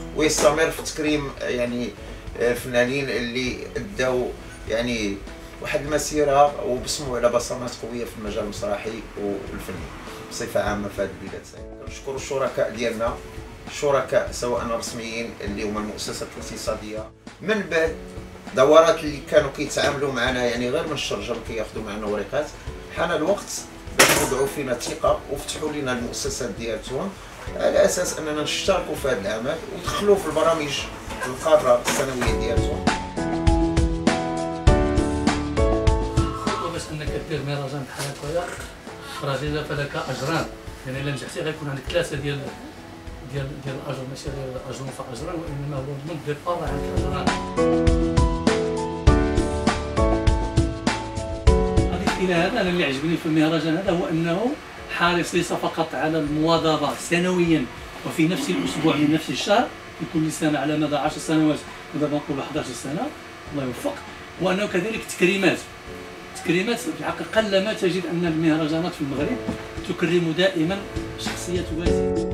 ويستمر في تكريم يعني الفنانين اللي اداو يعني واحد المسيره وبصموا على بصمات قويه في المجال المسرحي والفني بصفه عامه في هذه البلاد. نشكر الشركاء ديالنا، الشركاء سواء رسميين اللي هما المؤسسات الاقتصاديه، من بعد دورات اللي كانوا كيتعاملوا معنا يعني غير من الشرجم كياخذوا معنا ورقات. حان الوقت باش يوضعوا فينا ثقه وفتحوا لنا المؤسسات ديالتهم على اساس اننا نشتركوا في هذا العمل ودخلوا في البرامج القاره السنويه ديالتهم. باش انك دير مهرجان بحال هكايا راه ديجا فلك اجران، يعني الا نجحتي غيكون عندك ثلاثه ديال الاجر، ماشي غير اجر فاجران، وانما هو من ديبار عندك اجران. غادي الى هذا انا اللي عجبني في المهرجان هذا هو انه حريص ليس فقط على المواظبه سنويا وفي نفس الاسبوع من نفس الشهر في كل سنه على مدى 10 سنوات، ودابا نقولوا 11 سنه الله يوفق، وانه كذلك تكريمات في الحقيقه قلما تجد ان المهرجانات في المغرب تكرم دائما شخصيات وازنه.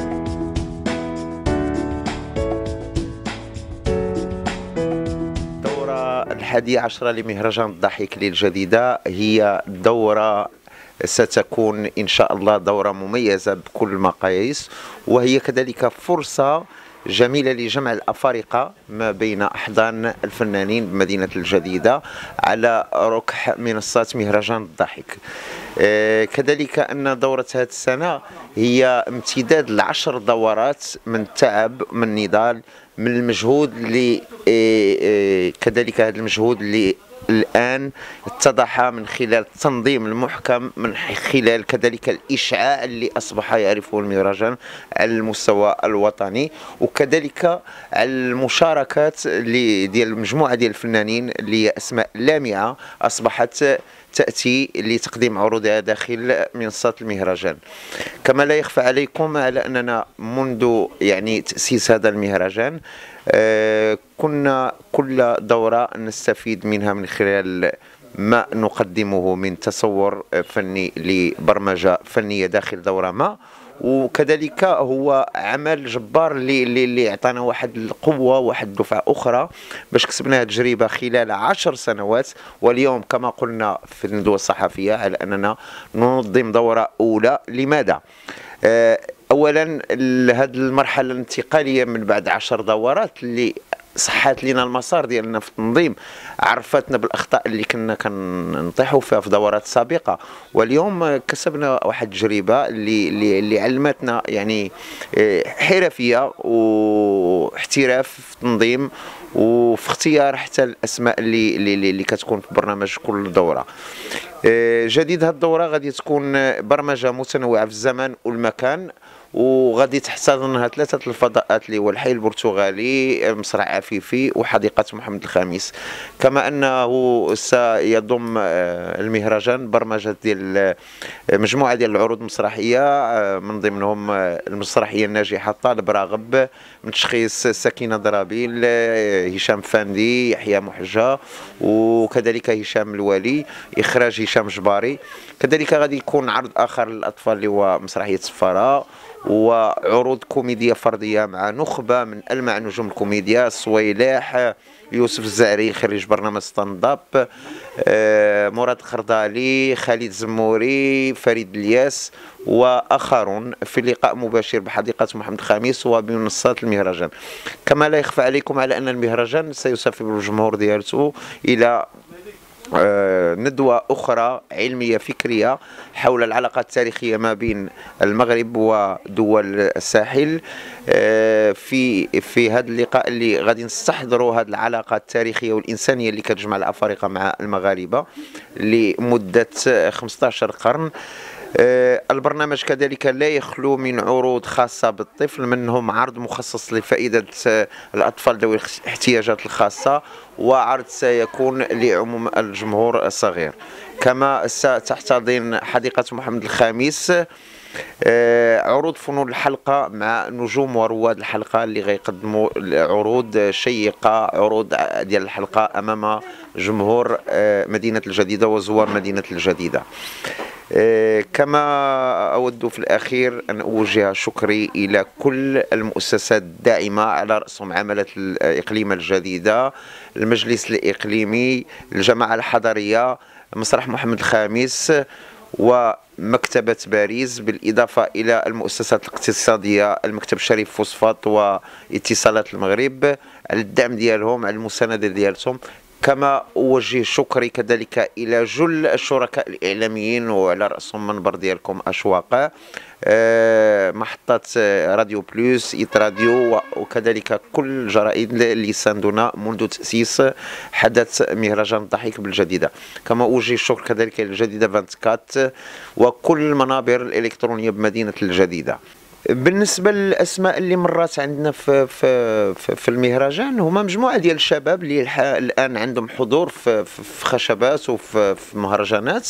الدورة 11 لمهرجان الضحك للجديدة هي دورة ستكون إن شاء الله دورة مميزة بكل المقاييس، وهي كذلك فرصة جميلة لجمع الأفارقة ما بين أحضان الفنانين بمدينة الجديدة على ركح منصات مهرجان الضحك. كذلك أن دورة هذه السنة هي امتداد ل10 دورات من تعب، من نضال، من المجهود اللي كذلك هذا المجهود اللي الآن اتضح من خلال التنظيم المحكم، من خلال كذلك الإشعاع اللي أصبح يعرفه المهرجان على المستوى الوطني، وكذلك المشاركات ديال مجموعة ديال الفنانين اللي هي أسماء لامعة أصبحت تأتي لتقديم عروضها داخل منصات المهرجان. كما لا يخفى عليكم على أننا منذ يعني تأسيس هذا المهرجان كنا كل دورة نستفيد منها من خلال ما نقدمه من تصور فني لبرمجة فنية داخل دورة ما، وكذلك هو عمل جبار اللي عطانا واحد القوة، واحد دفعة أخرى باش كسبنا تجربة خلال 10 سنوات. واليوم كما قلنا في الندوة الصحفية على أننا ننظم دورة أولى. لماذا؟ أولا هذه المرحلة الانتقالية من بعد 10 دورات اللي صحات لنا المسار ديالنا في التنظيم، عرفتنا بالاخطاء اللي كنا كنطيحوا فيها في دورات سابقه، واليوم كسبنا واحد التجربه اللي علمتنا يعني حرفيه واحتراف في التنظيم وفي اختيار حتى الاسماء اللي كتكون في برنامج كل دوره. جديد هذه الدوره غادي تكون برمجه متنوعه في الزمان والمكان، وغادي تحتضنها 3 الفضاءات اللي هو الحي البرتغالي، مسرح عفيفي، وحديقة محمد الخامس. كما أنه سيضم المهرجان برمجة ديال مجموعة ديال العروض المسرحية، من ضمنهم المسرحية الناجحة طالب راغب من تشخيص سكينة درابيل، هشام فاندي، يحيى محجة، وكذلك هشام الوالي، إخراج هشام جباري. كذلك غادي يكون عرض آخر للأطفال اللي هو مسرحية سفارة، وعروض كوميديا فردية مع نخبة من ألمع نجوم الكوميديا، صويلاح، يوسف الزعري خريج برنامج ستاند اب، مراد خردالي، خالد زموري، فريد الياس وآخرون، في لقاء مباشر بحديقة محمد الخامس وبمنصات المهرجان. كما لا يخفى عليكم على أن المهرجان سيسافر الجمهور ديالته إلى ندوة أخرى علمية فكرية حول العلاقات التاريخية ما بين المغرب ودول الساحل. في هذا اللقاء اللي غادي نستحضروا هذه العلاقات التاريخية والإنسانية اللي كتجمع الأفارقة مع المغاربة لمدة 15 قرن. البرنامج كذلك لا يخلو من عروض خاصة بالطفل، منهم عرض مخصص لفائدة الأطفال ذوي الاحتياجات الخاصة، وعرض سيكون لعموم الجمهور الصغير. كما ستحتضن حديقة محمد الخامس عروض فنون الحلقة مع نجوم ورواد الحلقة اللي غيقدموا عروض شيقة، عروض ديال الحلقة أمام جمهور مدينة الجديدة وزوار مدينة الجديدة. كما أود في الأخير أن أوجه شكري إلى كل المؤسسات الداعمة على رأسهم عملة الإقليم الجديدة، المجلس الإقليمي، الجماعة الحضرية، مسرح محمد الخامس، ومكتبة باريس، بالإضافة إلى المؤسسات الاقتصادية، المكتب الشريف فوسفات واتصالات المغرب، على الدعم ديالهم، على المساندة ديالهم. كما أوجه شكري كذلك إلى جل الشركاء الإعلاميين وعلى رأسهم منبر ديالكم أشواق، محطة راديو بلوس، إيت راديو، وكذلك كل الجرائد اللي ساندونا منذ تأسيس حدث مهرجان الضحك بالجديدة. كما أوجه الشكر كذلك للجديدة 24 وكل المنابر الإلكترونية بمدينة الجديدة. بالنسبه للاسماء اللي مرات عندنا في المهرجان، هما مجموعه ديال الشباب اللي الان عندهم حضور في خشبات وفي مهرجانات.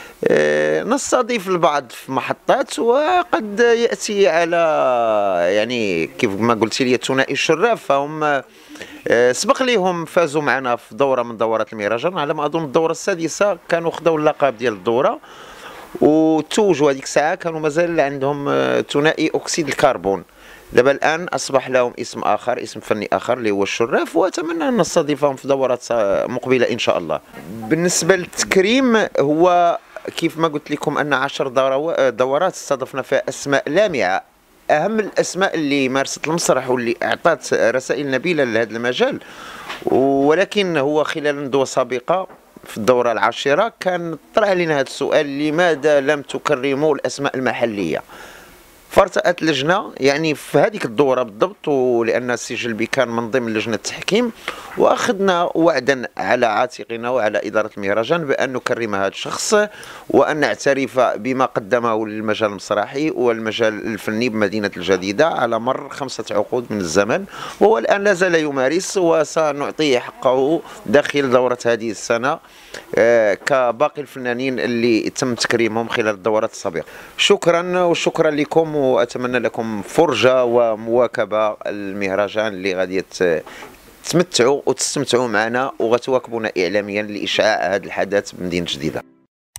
نستضيف البعض في محطات، وقد ياتي على يعني كيف ما قلت لي ثنائي الشراف، فهم سبق ليهم فازوا معنا في دوره من دورات المهرجان، على ما اظن الدوره السادسه كانوا خداو اللقب ديال الدوره، وتوجوا هذيك الساعه كانوا مازال عندهم ثنائي اكسيد الكربون. دابا الان اصبح لهم اسم اخر، اسم فني اخر اللي هو الشراف، واتمنى ان نستضيفهم في دورات مقبله ان شاء الله. بالنسبه للتكريم، هو كيف ما قلت لكم ان 10 دورات استضفنا فيها اسماء لامعه، اهم الاسماء اللي مارست المسرح واللي اعطت رسائل نبيله لهذا المجال. ولكن هو خلال ندوه سابقه في الدورة العاشرة كان طرح علينا هذا السؤال: لماذا لم تكرموا الأسماء المحلية؟ فارتأت لجنة يعني في هذيك الدورة بالضبط، ولأن السجل بي كان من ضمن لجنة التحكيم، وأخذنا وعدا على عاتقنا وعلى إدارة المهرجان بأن نكرم هذا الشخص وأن نعترف بما قدمه للمجال المسرحي والمجال الفني بمدينة الجديدة على مر 5 عقود من الزمن، وهو الآن لا زال يمارس، وسنعطيه حقه داخل دورة هذه السنة كباقي الفنانين اللي تم تكريمهم خلال الدورات السابقة. شكرا، وشكرا لكم، وأتمنى لكم فرجة ومواكبة المهرجان اللي غادي تمتعوا وتستمتعوا معنا وغتواكبونا إعلاميا لإشعاع هذا الحدث بمدينة جديدة.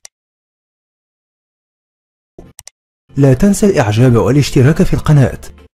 لا تنسى الإعجاب والاشتراك في القناة.